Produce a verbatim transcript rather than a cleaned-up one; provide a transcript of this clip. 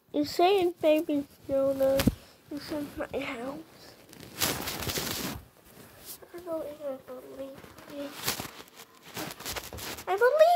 You saying baby Jonah is in my house? I don't even believe me. I believe